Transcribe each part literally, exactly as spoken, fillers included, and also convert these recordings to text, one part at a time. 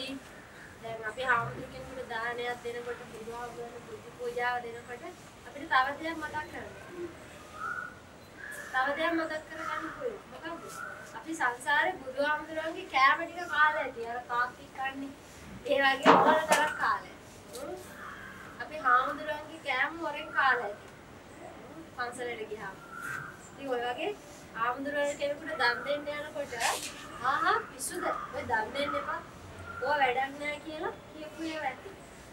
අපි දැන් අපි හාමුදුරුවෝ දානයක් දෙනකොට බුදුහාමුදුරන් බුද්ධ පූජාව දෙනකොට අපිට තව දෙයක් මතක් කරගන්න. තව දෙයක් මතක් කරගන්න පුළුවන්. මොකක්ද? අපි සංසාරේ බුදුහාමුදුරන්ගේ කෑම ටික කාලා ඇති. අර කාක්කි කන්නේ. ඒ වගේ ඕන තරම් කාලා. අපි හාමුදුරන්ගේ කෑම වරෙන් කාලා ඇති. පන්සලට ගියාම. ඉතින් ඔය වගේ හාමුදුරන් කෙනෙකුට දන් දෙන්න යනකොට ආහා පිස්සුද? ඔය දන් දෙන්න එපා. ඔය වැඩක් නෑ කියලා කියපු ඒවා ඇති.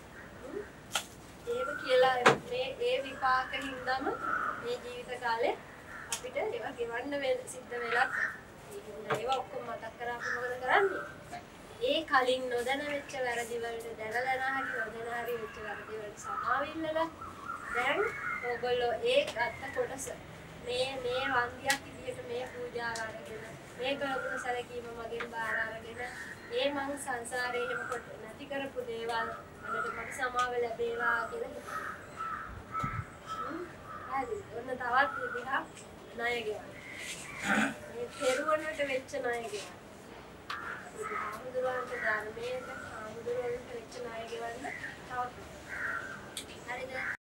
ඒක කියලා මේ ඒ විපාක හින්දාම මේ ජීවිත කාලේ අපිට ඒවා ගෙවන්න සිද්ධ වෙලා ඒවා ඔක්කොම මතක් කරාම මොකද කරන්නේ? ඒ කලින් නොදැන වෙච්ච වැරදි වලට දැනලා හරි නොදැන හරි වෙච්ච වැරදි වලට සමාවෙන්නලා දැන් ඔයගොල්ලෝ ඒ ගත්ත කොටස මේ මේ වන්දියක් විදියට මේ පූජාව අරගෙන මේ කලගුණ සැලකීම මගෙන් බාර අරගෙන ඒ මං සංසාරේ එහෙම කොට නැති කරපු දේවල් වලට මට සමාව ලැබේවා කියලා හිතනවා. හරි. ඔන්න තවත් විදිහක් ණය ගෙවන්න. මේ පෙරුවනට වෙච්ච ණය ගෙවන්න. ආමුදුරන්ට ධර්මයට ආමුදුරන්ට වෙච්ච ණය ගෙවන්න තවත්. හරිද?